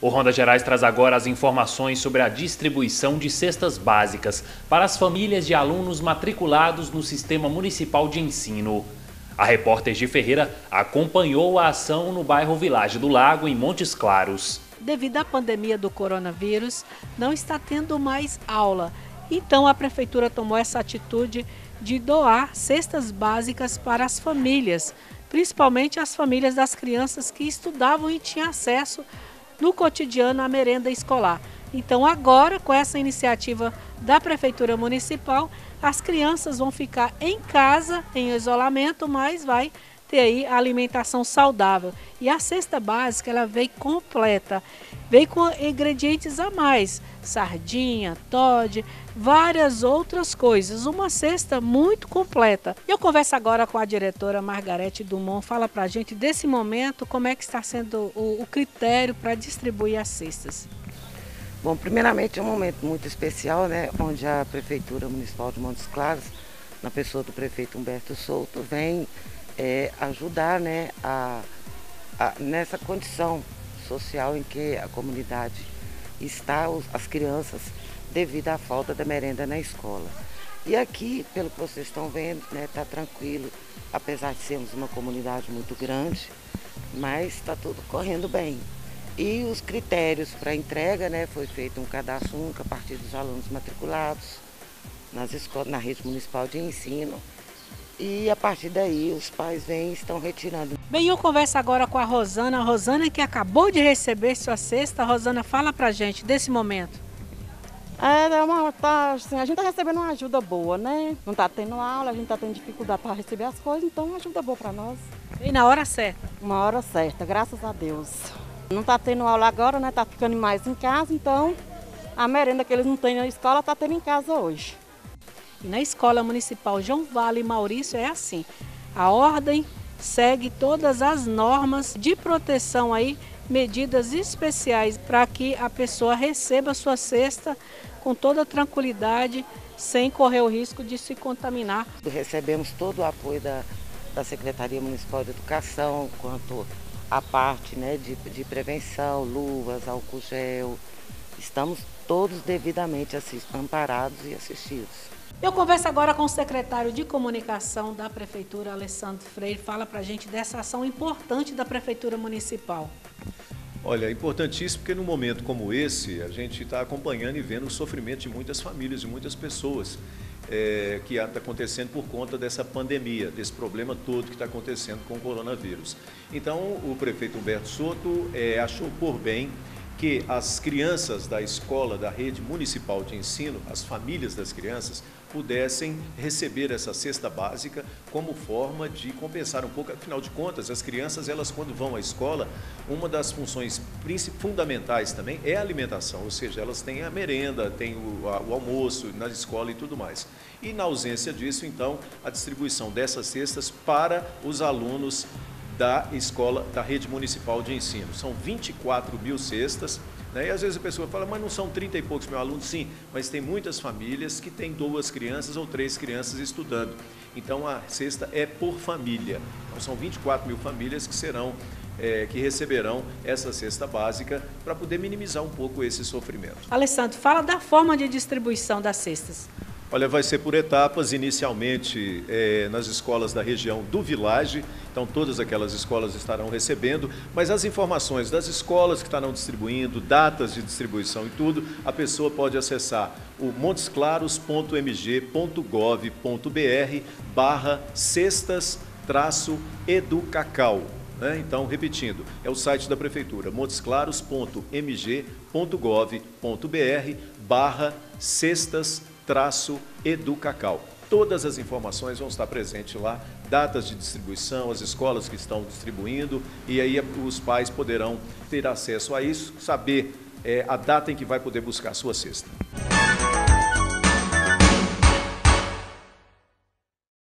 O Ronda Gerais traz agora as informações sobre a distribuição de cestas básicas para as famílias de alunos matriculados no Sistema Municipal de Ensino. A repórter Gi Ferreira acompanhou a ação no bairro Vilagem do Lago, em Montes Claros. Devido à pandemia do coronavírus, não está tendo mais aula. Então a prefeitura tomou essa atitude de doar cestas básicas para as famílias, principalmente as famílias das crianças que estudavam e tinham acesso no cotidiano à merenda escolar. Então agora, com essa iniciativa da Prefeitura Municipal, as crianças vão ficar em casa, em isolamento, mas vai ter aí a alimentação saudável. E a cesta básica, ela veio completa, veio com ingredientes a mais, sardinha, Toddy, várias outras coisas, uma cesta muito completa. Eu converso agora com a diretora Margarete Dumont, fala pra gente desse momento, como é que está sendo o critério para distribuir as cestas. Bom, primeiramente é um momento muito especial, né, onde a Prefeitura Municipal de Montes Claros, na pessoa do prefeito Humberto Souto, vem ajudar, né, nessa condição social em que a comunidade está, as crianças, devido à falta da merenda na escola. E aqui, pelo que vocês estão vendo, né, está tranquilo, apesar de sermos uma comunidade muito grande, mas está tudo correndo bem. E os critérios para entrega, né, foi feito um cadastro único a partir dos alunos matriculados nas escolas, na rede municipal de ensino. E a partir daí os pais vêm e estão retirando. Bem, eu converso agora com a Rosana que acabou de receber sua cesta. Rosana, fala pra gente desse momento. Assim, a gente está recebendo uma ajuda boa, né? Não está tendo aula, a gente está tendo dificuldade para receber as coisas, então uma ajuda boa para nós. E na hora certa? Uma hora certa, graças a Deus. Não está tendo aula agora, né? Está ficando mais em casa, então a merenda que eles não têm na escola está tendo em casa hoje. E na Escola Municipal João Vale e Maurício é assim, a ordem segue todas as normas de proteção aí, medidas especiais para que a pessoa receba sua cesta com toda tranquilidade, sem correr o risco de se contaminar. Recebemos todo o apoio da Secretaria Municipal de Educação, quanto a parte, né, de prevenção, luvas, álcool gel. Estamos todos devidamente amparados e assistidos. Eu converso agora com o secretário de Comunicação da Prefeitura, Alessandro Freire. Fala pra gente dessa ação importante da Prefeitura Municipal. Olha, é importantíssimo porque num momento como esse, a gente está acompanhando e vendo o sofrimento de muitas famílias, de muitas pessoas que está acontecendo por conta dessa pandemia, desse problema todo que está acontecendo com o coronavírus. Então, o prefeito Humberto Souto achou por bem que as crianças da escola, da rede municipal de ensino, as famílias das crianças, pudessem receber essa cesta básica como forma de compensar um pouco. Afinal de contas, as crianças, elas quando vão à escola, uma das funções fundamentais também é a alimentação, ou seja, elas têm a merenda, têm o almoço na escola e tudo mais. E na ausência disso, então, a distribuição dessas cestas para os alunos da escola, da rede municipal de ensino. São 24 mil cestas, né? E às vezes a pessoa fala, mas não são 30 e poucos mil alunos? Sim, mas tem muitas famílias que têm 2 crianças ou 3 crianças estudando. Então a cesta é por família. Então são 24 mil famílias que receberão essa cesta básica para poder minimizar um pouco esse sofrimento. Alessandro, fala da forma de distribuição das cestas. Olha, vai ser por etapas, inicialmente nas escolas da região do Vilagem, então todas aquelas escolas estarão recebendo, mas as informações das escolas que estarão distribuindo, datas de distribuição e tudo, a pessoa pode acessar o montesclaros.mg.gov.br/cestas-educacau. Então, repetindo, é o site da Prefeitura, montesclaros.mg.gov.br/cestas-educacau. Todas as informações vão estar presentes lá, datas de distribuição, as escolas que estão distribuindo, e aí os pais poderão ter acesso a isso, saber a data em que vai poder buscar a sua cesta.